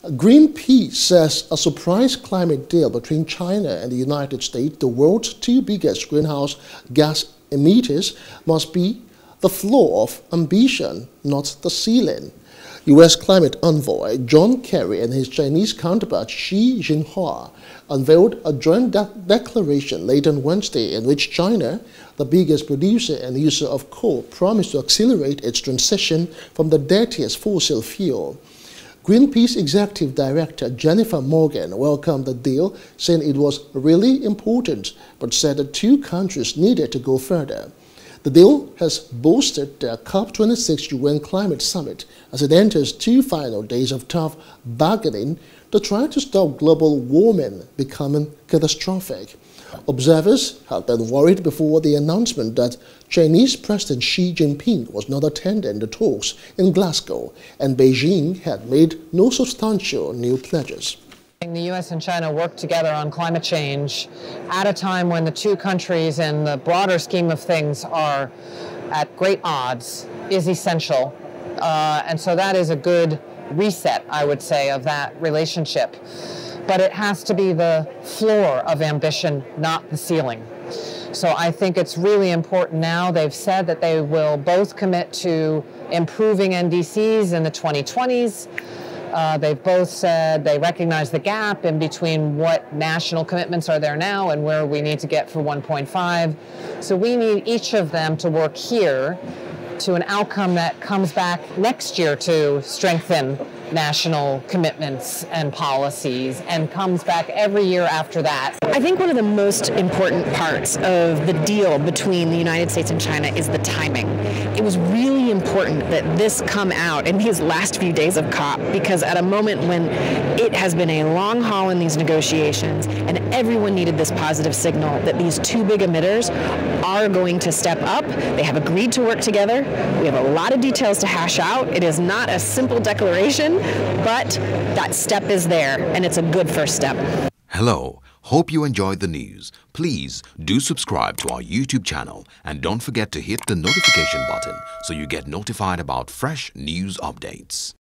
Greenpeace says a surprise climate deal between China and the United States, the world's two biggest greenhouse gas emitters, must be the floor of ambition, not the ceiling. U.S. climate envoy John Kerry and his Chinese counterpart Xi Jinping unveiled a joint declaration late on Wednesday in which China, the biggest producer and user of coal, promised to accelerate its transition from the dirtiest fossil fuel. Greenpeace Executive Director Jennifer Morgan welcomed the deal, saying it was really important, but said the two countries needed to go further. The deal has boosted the COP26 UN Climate Summit as it enters two final days of tough bargaining to try to stop global warming becoming catastrophic. Observers had been worried before the announcement that Chinese President Xi Jinping was not attending the talks in Glasgow, and Beijing had made no substantial new pledges. The U.S. and China work together on climate change at a time when the two countries in the broader scheme of things are at great odds is essential. And so that is a good reset, I would say, of that relationship. But it has to be the floor of ambition, not the ceiling. So I think it's really important now. They've said that they will both commit to improving NDCs in the 2020s. They've both said they recognize the gap in between what national commitments are there now and where we need to get for 1.5. So we need each of them to work here to an outcome that comes back next year to strengthen national commitments and policies, and comes back every year after that. I think one of the most important parts of the deal between the United States and China is the timing. It was really important that this come out in these last few days of COP, because at a moment when it has been a long haul in these negotiations and everyone needed this positive signal that these two big emitters are going to step up. They have agreed to work together. We have a lot of details to hash out. It is not a simple declaration, but that step is there, and it's a good first step. Hello, hope you enjoyed the news. Please do subscribe to our YouTube channel and don't forget to hit the notification button so you get notified about fresh news updates.